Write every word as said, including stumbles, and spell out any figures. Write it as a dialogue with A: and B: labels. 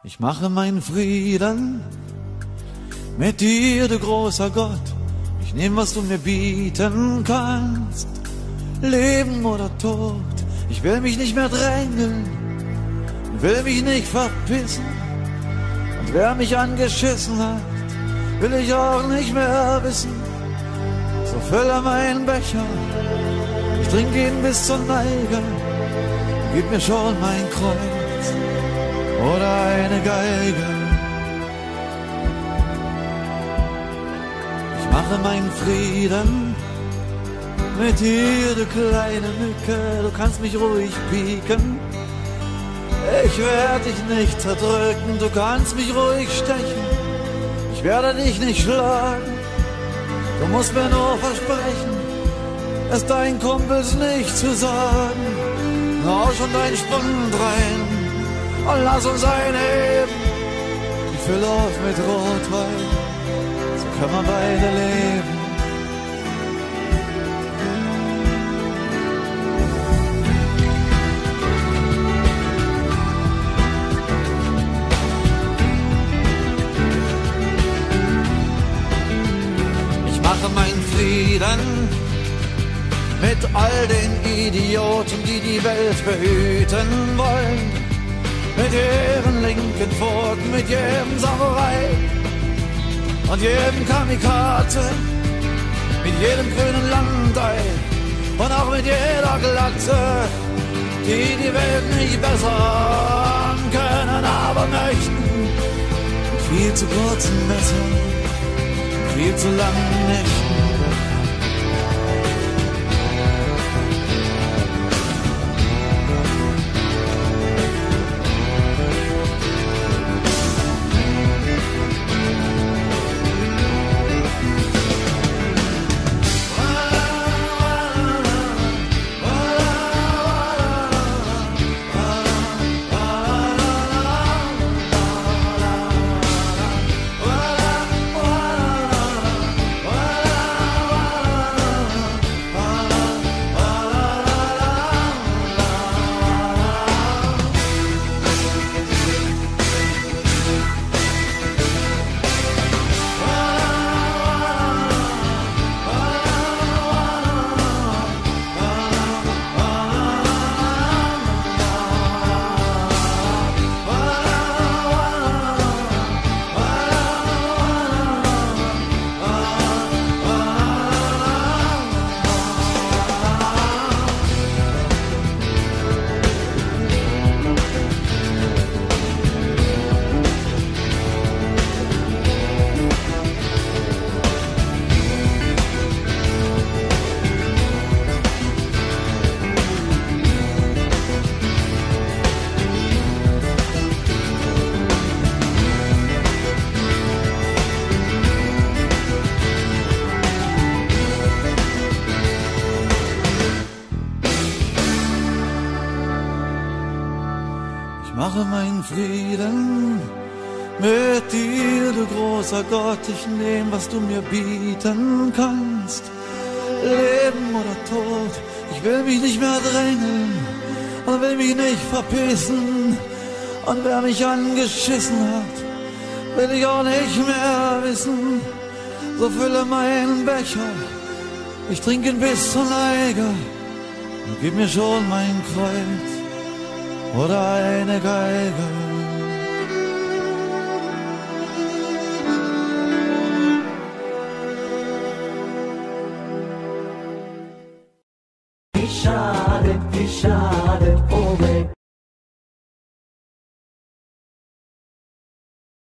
A: Ich mache meinen Frieden mit dir, du großer Gott. Ich nehm, was du mir bieten kannst, Leben oder Tod. Ich will mich nicht mehr drängeln, will mich nicht verpissen. Und wer mich angeschissen hat, will ich auch nicht mehr wissen. So fülle meinen Becher, ich trinke ihn bis zur Neige. Gib mir schon mein Kreuz oder eine Geige. Ich mache meinen Frieden mit dir, du kleine Mücke. Du kannst mich ruhig pieken, ich werde dich nicht zerdrücken. Du kannst mich ruhig stechen, ich werde dich nicht schlagen. Du musst mir nur versprechen, es deinen Kumpels nicht zu sagen. Rausch und ein Spund rein und lass uns einheben. Ich fülle auf mit Rotwein, so können wir beide leben. Ich mache meinen Frieden mit all den Idioten, die die Welt behüten wollen. Mit ihren linken Pfoten, mit jedem Samurai und jedem Kamikaze, mit jedem grünen Landei und auch mit jeder Glatze, die die Welt nicht bessern können, aber möchten. Mit viel zu kurzen Messern, viel zu langen Nächten. Ich mache meinen Frieden mit dir, du großer Gott. Ich nehm, was du mir bieten kannst, Leben oder Tod. Ich will mich nicht mehr drängeln und will mich nicht verpissen. Und wer mich angeschissen hat, will ich auch nicht mehr wissen. So fülle meinen Becher, ich trinke ihn bis zur Neige. Und gib mir schon mein Kreuz oder eine Geige.
B: Wie schade, wie schade,